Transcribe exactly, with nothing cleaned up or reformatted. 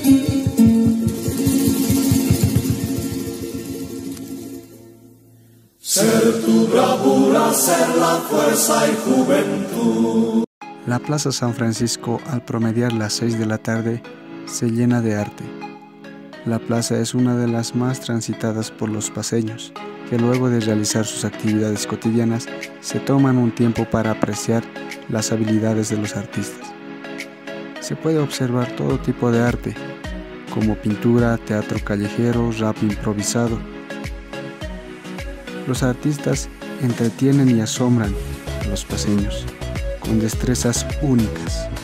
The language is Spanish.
Ser tu bravura, ser la fuerza y juventud. La Plaza San Francisco, al promediar las seis de la tarde, se llena de arte. La plaza es una de las más transitadas por los paseños, que luego de realizar sus actividades cotidianas, se toman un tiempo para apreciar las habilidades de los artistas. Se puede observar todo tipo de arte, como pintura, teatro callejero, rap improvisado. Los artistas entretienen y asombran a los paseños con destrezas únicas.